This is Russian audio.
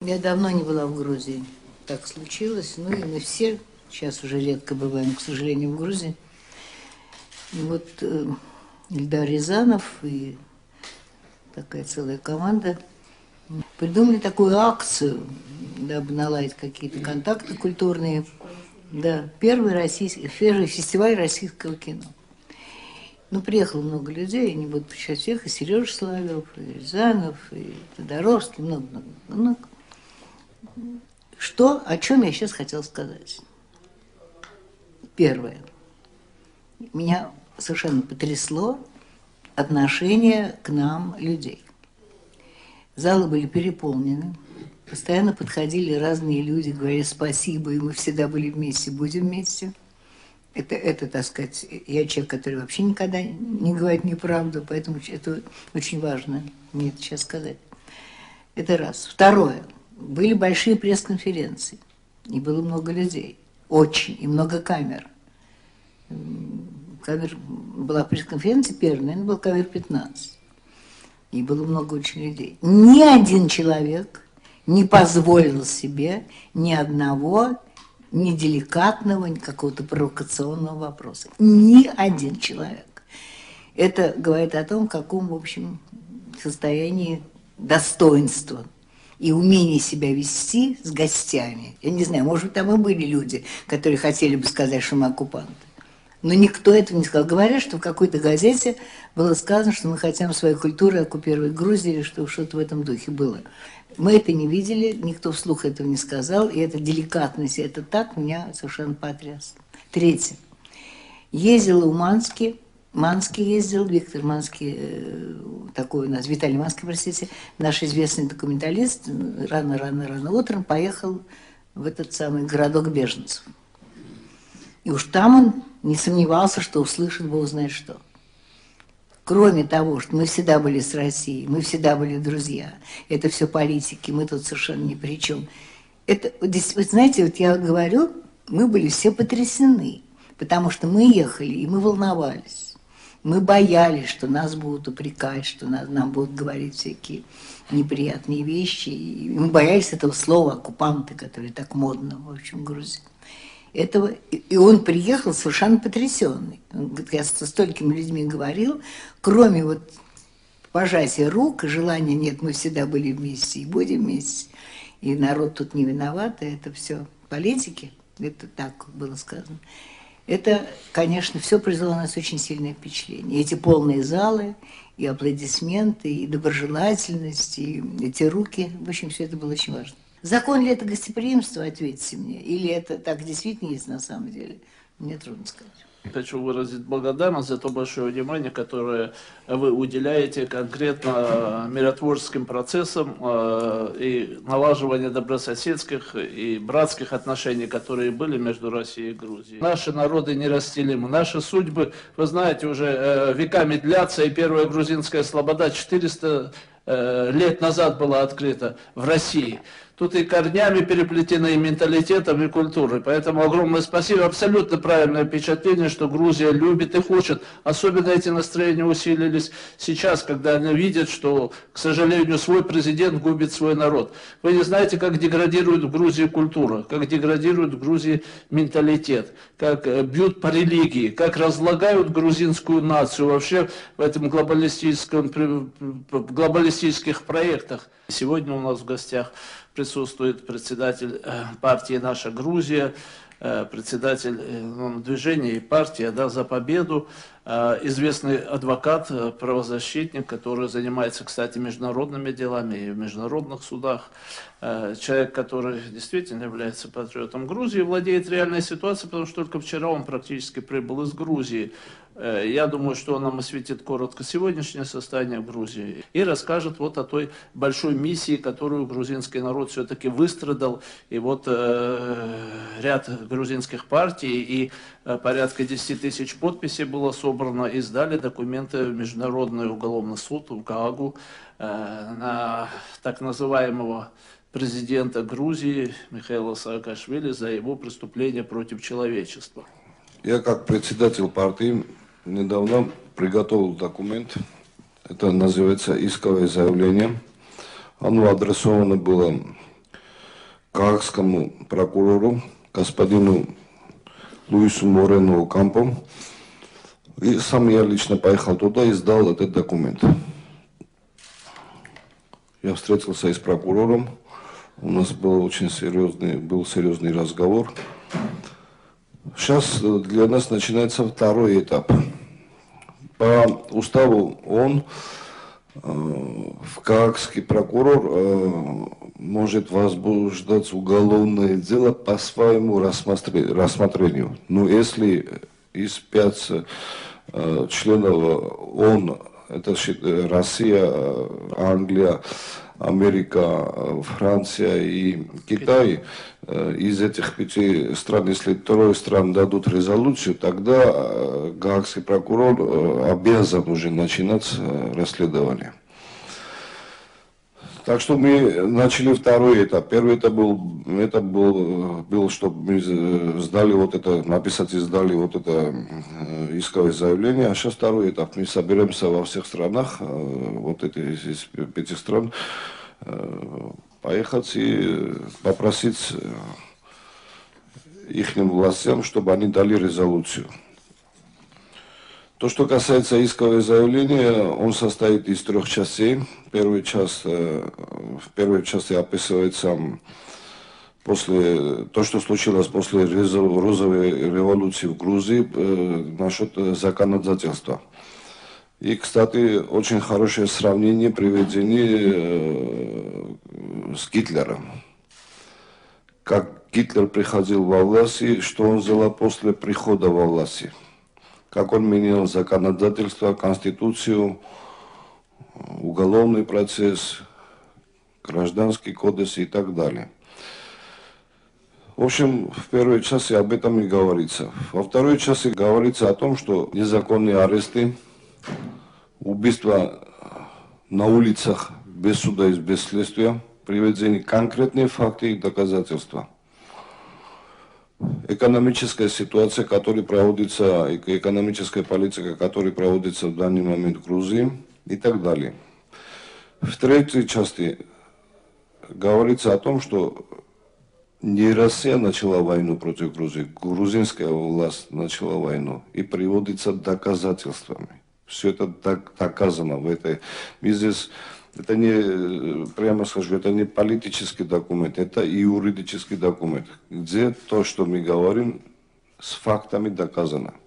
Я давно не была в Грузии. Так случилось. Ну и мы все сейчас уже редко бываем, к сожалению, в Грузии. И вот Ильдар Рязанов и такая целая команда придумали такую акцию, дабы наладить какие-то контакты культурные. Да, первый фестиваль российского кино. Ну, приехало много людей, не буду приезжать всех, и Сережа Соловьев, и Рязанов, и Тодоровский, много. О чем я сейчас хотела сказать? Первое. Меня совершенно потрясло отношение к нам людей. Залы были переполнены, постоянно подходили разные люди, говорили спасибо, и мы всегда были вместе, будем вместе. Это, так сказать, я человек, который вообще никогда не говорит неправду, поэтому это очень важно мне это сейчас сказать. Это раз. Второе. Были большие пресс-конференции, и было много людей, очень, и много камер. Была пресс-конференция первая, наверное, был камер 15. И было много очень людей. Ни один человек не позволил себе ни одного неделикатного, ни какого-то провокационного вопроса. Ни один человек. Это говорит о том, в каком, в общем, состоянии достоинства и умение себя вести с гостями. Я не знаю, может быть, там и были люди, которые хотели бы сказать, что мы оккупанты. Но никто этого не сказал. Говорят, что в какой-то газете было сказано, что мы хотим своей культурой оккупировать Грузию, или что-то в этом духе было. Мы это не видели, никто вслух этого не сказал, и эта деликатность, это так меня совершенно потрясло. Третье. Ездила в Манский ездил, Виктор Манский, такой у нас, Виталий Манский, простите, наш известный документалист, рано утром поехал в этот самый городок беженцев. И уж там он не сомневался, что услышит Бог знает что. Кроме того, что мы всегда были с Россией, мы всегда были друзья, это все политики, мы тут совершенно ни при чем. Это, вы знаете, вот я говорю, мы были все потрясены, потому что мы ехали, и мы волновались. Мы боялись, что нас будут упрекать, что нам будут говорить всякие неприятные вещи. И мы боялись этого слова «оккупанты», которое так модно, в общем, в Грузии. И он приехал совершенно потрясенный. Он говорит, я со столькими людьми говорил, кроме вот пожатия рук и желания, нет, мы всегда были вместе и будем вместе. И народ тут не виноват, и это все политики, это так было сказано. Это, конечно, все произвело на нас очень сильное впечатление. Эти полные залы, и аплодисменты, и доброжелательность, и эти руки, в общем, все это было очень важно. Закон ли это гостеприимство, ответьте мне, или это так действительно есть на самом деле? Мне трудно сказать. Хочу выразить благодарность за то большое внимание, которое вы уделяете конкретно миротворческим процессам и налаживанию добрососедских и братских отношений, которые были между Россией и Грузией. Наши народы неразделимы, наши судьбы, вы знаете, уже веками длятся, и первая грузинская слобода 400 лет назад была открыта в России. Тут и корнями переплетены, и менталитетом, и культурой. Поэтому огромное спасибо. Абсолютно правильное впечатление, что Грузия любит и хочет. Особенно эти настроения усилились сейчас, когда они видят, что, к сожалению, свой президент губит свой народ. Вы не знаете, как деградирует в Грузии культура, как деградирует в Грузии менталитет, как бьют по религии, как разлагают грузинскую нацию вообще в этом глобалистических проектах. Сегодня у нас в гостях присутствует председатель партии «Наша Грузия», председатель движения и партии «За победу», известный адвокат, правозащитник, который занимается, кстати, международными делами и в международных судах, человек, который действительно является патриотом Грузии, владеет реальной ситуацией, потому что только вчера он практически прибыл из Грузии. Я думаю, что он нам осветит коротко сегодняшнее состояние в Грузии и расскажет вот о той большой миссии, которую грузинский народ все-таки выстрадал. И вот ряд грузинских партий и порядка 10 тысяч подписей было собрано, и сдали документы в Международный уголовный суд в Гаагу на так называемого президента Грузии Михаила Саакашвили за его преступление против человечества. Я как председатель партии недавно приготовил документ. Это называется исковое заявление. Оно адресовано было гаагскому прокурору, господину Луису Морену Кампо. И сам я лично поехал туда и сдал этот документ. Я встретился и с прокурором. У нас был серьезный разговор. Сейчас для нас начинается второй этап. По уставу гаагский прокурор может возбуждать уголовное дело по своему рассмотрению. Но если из 5 членов ООН, это Россия, Англия, Америка, Франция и Китай, из этих 5 стран, если 2 стран дадут резолюцию, тогда гаагский прокурор обязан уже начинать расследование. Так что мы начали второй этап. Первый этап был, чтобы мы написать и сдали вот это исковое заявление. А сейчас второй этап. Мы соберемся во всех странах, вот из 5 стран, поехать и попросить их властям, чтобы они дали резолюцию. То, что касается искового заявления, он состоит из 3 частей. В первой части описывается то, что случилось после розовой революции в Грузии насчет законодательства. И, кстати, очень хорошее сравнение приведено с Гитлером. Как Гитлер приходил во власть, что он сделал после прихода во власть. Как он менял законодательство, конституцию, уголовный процесс, гражданский кодекс и так далее. В общем, в первой части об этом и говорится. Во второй части говорится о том, что незаконные аресты, убийства на улицах без суда и без следствия, приведены конкретные факты и доказательства. Экономическая ситуация, экономическая политика, которая проводится в данный момент в Грузии и так далее. В третьей части говорится о том, что не Россия начала войну против Грузии, грузинская власть начала войну и приводится доказательствами. Все это доказано в этой. Это не, прямо скажу, это не политический документ, это юридический документ, где то, что мы говорим, с фактами доказано.